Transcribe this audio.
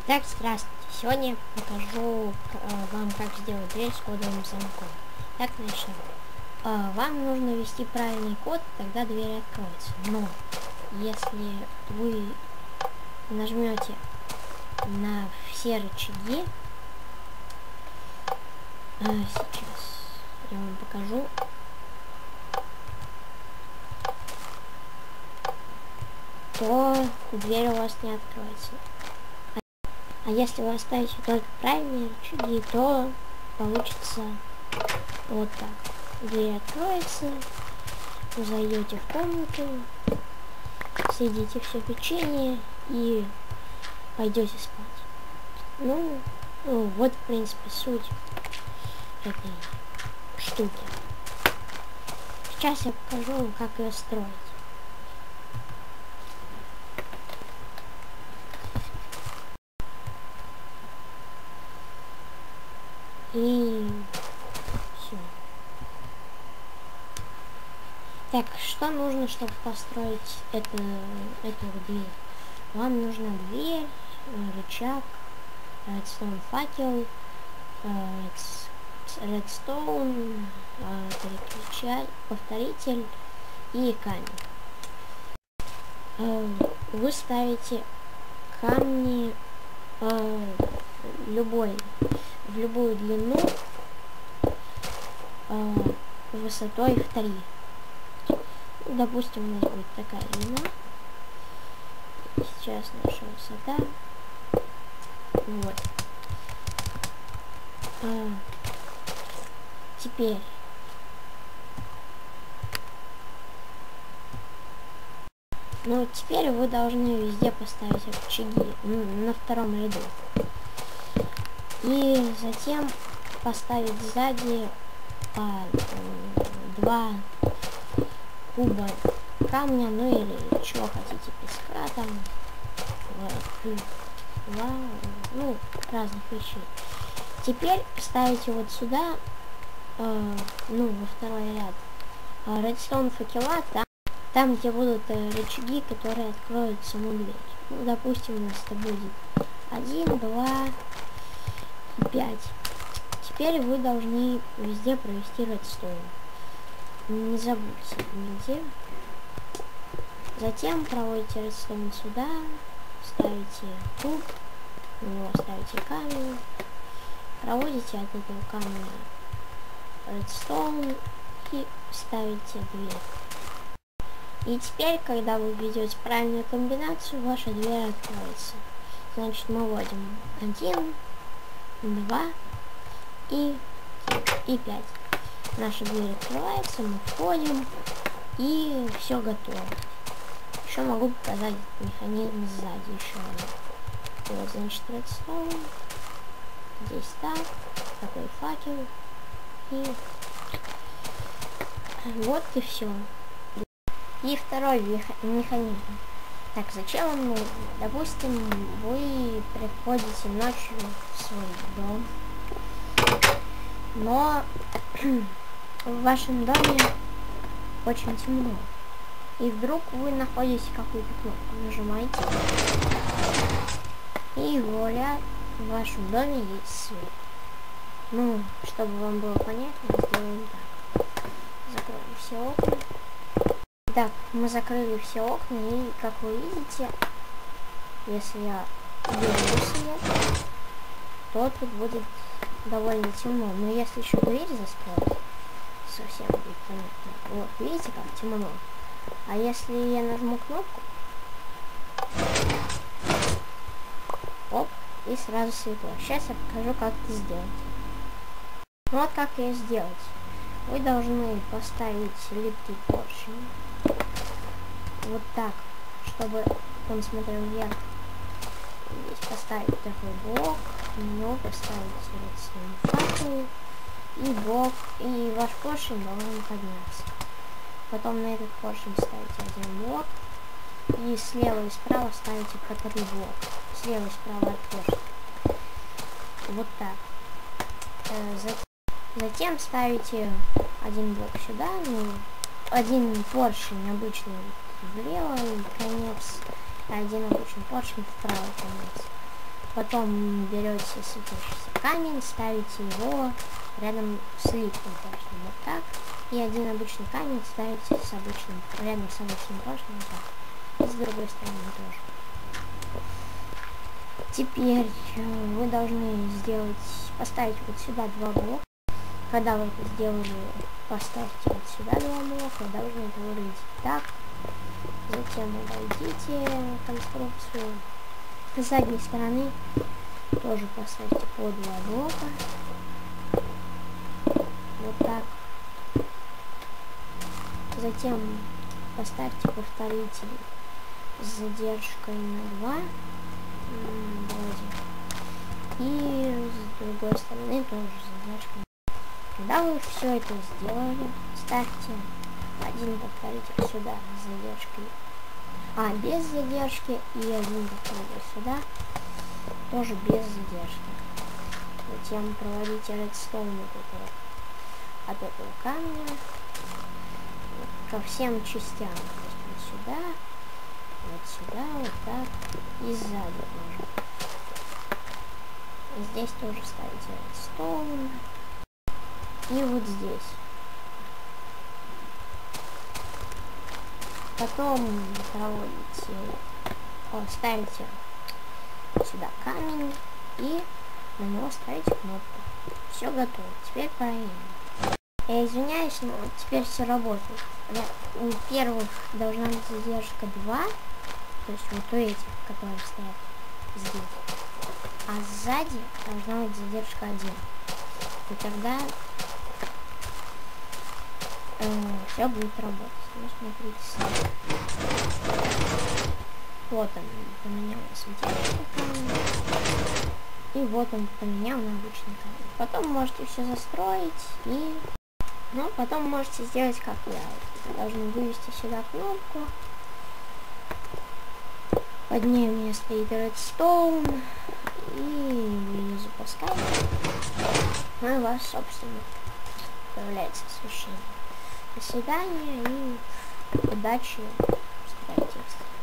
Итак, здравствуйте. Сегодня я покажу вам, как сделать дверь с кодовым замком. Так, начнем. Вам нужно ввести правильный код, тогда дверь откроется. Но если вы нажмете на все рычаги, сейчас я вам покажу. То дверь у вас не откроется. А если вы оставите только правильные рычаги, то получится вот так. Дверь откроется, вы зайдете в комнату, съедите все печенье и пойдете спать. Ну, вот в принципе суть этой штуки. Сейчас я покажу вам, как ее строить. И все. Так, что нужно, чтобы построить эту дверь? Вам нужна дверь, рычаг, редстоун факел, редстоун, переключатель, повторитель и камень. Вы ставите камни в любую длину, высотой в 3. Допустим, у нас будет такая длина. Сейчас наша высота. Вот. Теперь теперь вы должны везде поставить рычаги на втором ряду. И затем поставить сзади по 2 куба камня, ну или чего хотите, песка там, разных вещей. Теперь ставите вот сюда, во второй ряд, редстоун факела, там где будут рычаги, которые откроют саму дверь. Ну, допустим, у нас это будет 1, 2, 5. Теперь вы должны везде провести редстоун. Не забудьте нигде. Затем проводите редстоун сюда, ставите куб, в него ставите камень, проводите от этого камня редстоун и ставите дверь. И теперь, когда вы введете правильную комбинацию, ваша дверь откроется. Значит, мы вводим 1, 2 и 5. Наша дверь открывается, мы входим, и все готово. Еще могу показать механизм сзади еще один. Вот, значит, редстоун. Здесь так, такой факел. И вот и все. И второй механизм. Так, зачем он нужен? Допустим, вы приходите ночью в свой дом, но в вашем доме очень темно. И вдруг вы находите какую-то кнопку, нажимаете, и говорят, в вашем доме есть свет. Чтобы вам было понятно, сделаем так. Закроем все окна. Так, мы закрыли все окна, и как вы видите, если я делаю свет, то тут будет довольно темно. Но если еще дверь закрыть, совсем будет понятно. Вот, видите, как темно. А если я нажму кнопку, оп, и сразу светло. Сейчас я покажу, как это сделать. Вот как ее сделать. Вы должны поставить липкий поршень. Вот так, чтобы он смотрел вверх. Здесь поставить такой блок, на него поставить факел и блок, и ваш поршень должен подняться. Потом на этот поршень ставите один блок, и слева и справа ставите по 3 блока. Слева и справа от поршня. Вот так. Затем ставите один блок сюда, один поршень обычный в левый конец, а один обычный поршень в правый конец. Потом берете светящийся камень, ставите его рядом с липким поршнем, вот так. И один обычный камень ставите с обычным, рядом с обычным поршнем, вот так. И с другой стороны тоже. Теперь вы должны поставить вот сюда 2 блока. Когда вы это сделали, поставьте вот сюда 2 блока, должны это выглядеть так. Затем удалите конструкцию. С задней стороны тоже поставьте по 2 блока. Вот так. Затем поставьте повторитель с задержкой на 2. И с другой стороны тоже задержка. Когда вы все это сделали, ставьте один повторитель сюда с задержкой, без задержки, и один повторитель сюда тоже без задержки. Затем проводите редстоун от этого камня ко всем частям. То есть вот сюда, вот так, и сзади тоже. И здесь тоже ставите редстоун. И вот здесь. Потом ставите сюда камень и на него ставите кнопку. Все готово. Теперь проверим. Я извиняюсь, но теперь все работает. У первых должна быть задержка 2, то есть вот у этих, которые стоят здесь. А сзади должна быть задержка 1. И тогда все будет работать. Ну, смотрите. Вот он поменял на светящий камень. И вот он поменял на обычный камень. Потом можете все застроить и... Ну, потом можете сделать как я. Вы должны вывести сюда кнопку. Под ней у меня стоит редстоун. И вы ее запускаете. Ну и у вас, собственно, появляется освещение. До свидания и удачи в строительстве.